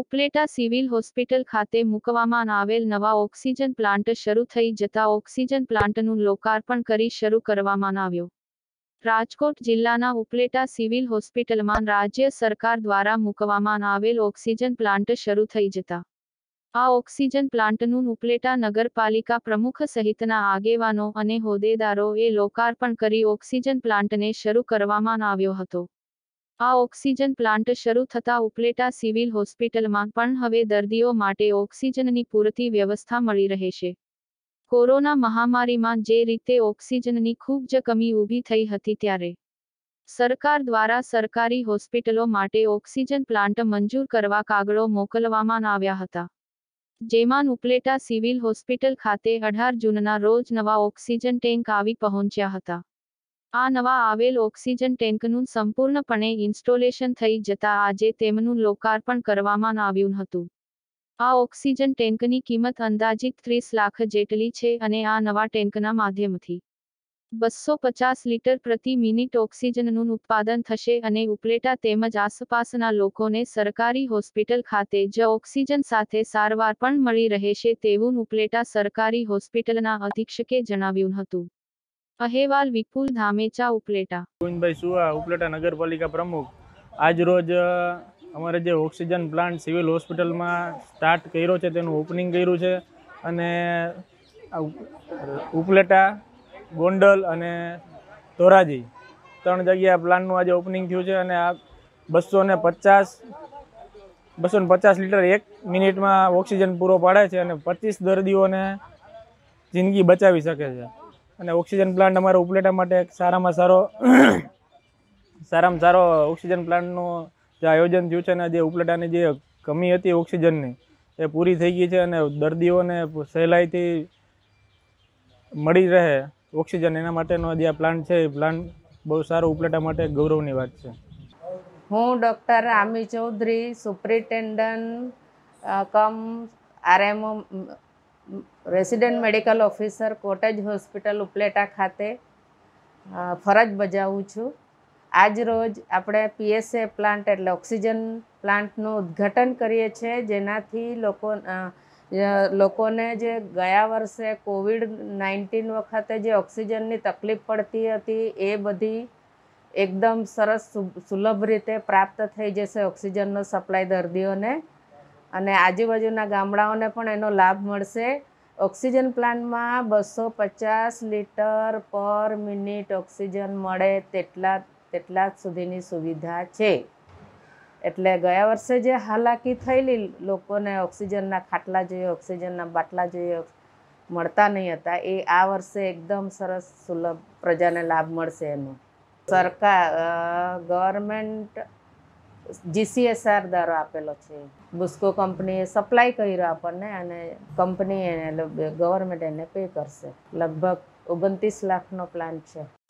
Upleta civil hospital ખાતે મૂકવામાં આવેલ નવા ઓક્સિજન પ્લાન્ટ શરૂ થઈ જતા ઓક્સિજન પ્લાન્ટનું લોકાર્પણ કરી શરૂ કરવામાં આવ્યો। રાજકોટ જિલ્લાના ઉપલેટા સિવિલ હોસ્પિટલમાં રાજ્ય સરકાર દ્વારા મૂકવામાં આવેલ ઓક્સિજન પ્લાન્ટ શરૂ થઈ જતા આ ઓક્સિજન પ્લાન્ટનું ઉપલેટા નગરપાલિકા પ્રમુખ સહિતના આગેવાનો અને હોદ્દેદારોએ લોકાર્પણ કરી ઓક્સિજન પ્લાન્ટને શરૂ કરવામાં આવ્યો હતો। આ ઓક્સિજન પ્લાન્ટ શરૂ થતા ઉપલેટા સિવિલ હોસ્પિટલમાં પણ હવે દર્દીઓ માટે ઓક્સિજનની પૂરતી વ્યવસ્થા મળી રહેશે। કોરોના મહામારીમાં જે રીતે ઓક્સિજનની ખૂબ જ કમી ઊભી થઈ હતી ત્યારે સરકાર દ્વારા સરકારી હોસ્પિટલો માટે ઓક્સિજન પ્લાન્ટ મંજૂર કરવા કાગળો મોકલવામાં આવ્યા હતા, જેમાં ઉપલેટા સિવિલ હોસ્પિટલ ખાતે 18 જૂનના રોજ નવા ઓક્સિજન ટેન્ક આવી પહોંચ્યા હતા। આ નવા આવેલ ઓક્સિજન ટેન્કનું સંપૂર્ણપણે ઇન્સ્ટોલેશન થઈ જતા આજે તેમનું લોકાર્પણ કરવામાં આવ્યું હતું। આ ઓક્સિજન ટેન્કની કિંમત અંદાજિત 30 લાખ જેટલી છે અને આ નવા ટેન્કના માધ્યમથી 250 લીટર પ્રતિ મિનિટ ઓક્સિજનનું ઉત્પાદન થશે અને ઉપલેટા તેમજ આસપાસના લોકોને સરકારી હોસ્પિટલ ખાતે જ ઓક્સિજન સાથે સારવાર પણ મળી રહેશે તેવું ઉપલેટા સરકારી હોસ્પિટલના અધિક્ષકે જણાવ્યું હતું। अहेवाल विपुल धामेचा उपलेटा गोविंदभाई सुआ उपलेटा नगरपालिका प्रमुख आज रोज अमरे जे ऑक्सिजन प्लांट सिविल होस्पिटल में स्टार्ट कर्यो छे तेनुं ओपनिंग कर्युं छे अने उपलेटा गोंडल अने धोराजी 3 जग्याए प्लांटनुं आज ओपनिंग थयुं छे अने आ 250 લીટર 1 મિનિટમાં ઓક્સિજન પૂરો પાડે છે અને 25 દર્દીઓને જિંદગી બચાવી શકે છે। અને ઓક્સિજન પ્લાન્ટ અમારા ઉપલેટા માટે એક સારામાં સારો ઓક્સિજન પ્લાન્ટનું જે આયોજન થયું છે અને જે ઉપલેટાની જે કમી હતી ઓક્સિજનની એ પૂરી થઈ ગઈ છે અને દર્દીઓને સહેલાઈથી મળી રહે ઓક્સિજન એના માટેનો જે આ પ્લાન્ટ છે એ પ્લાન્ટ બહુ સારો ઉપલેટા માટે ગૌરવની વાત છે। હું doctor Ami Chaudhary superintendent cum RMO resident medical officer cottage hospital Upleta ખાતે ફરજ બજાવું છું। આજ રોજ આપણે પીએસએ પ્લાન્ટ એટલે ઓક્સિજન પ્લાન્ટનું ઉદ્ઘાટન કરીએ છીએ, જેનાથી લોકોને જે ગયા વર્ષે કોવિડ-19 વખતે જે ઓક્સિજનની તકલીફ પડતી હતી એ બધી એકદમ સરસ સુલભ રીતે પ્રાપ્ત થઈ જશે ઓક્સિજનનો સપ્લાય દર્દીઓને અને આજુબાજુના ગામડાઓને પણ એનો લાભ મળશે। ઓક્સિજન પ્લાન્ટમાં 250 લીટર પર મિનિટ ઓક્સિજન મળે તેટલા સુધીની સુવિધા છે। એટલે ગયા વર્ષે જે હાલાકી થયેલી લોકોને ઓક્સિજનના ખાટલા જોઈએ, ઓક્સિજનના બાટલા જોઈએ, મળતા નહીં હતા, એ આ વર્ષે એકદમ સરસ સુલભ પ્રજાને લાભ મળશે એનો। સરકાર ગવર્મેન્ટ GCSR દ્વારા આપેલો છે। બુસ્કો કંપનીએ સપ્લાય કર્યો આપણને અને કંપની ગવર્મેન્ટ એને પે કરશે। લગભગ 29 લાખનો પ્લાન છે।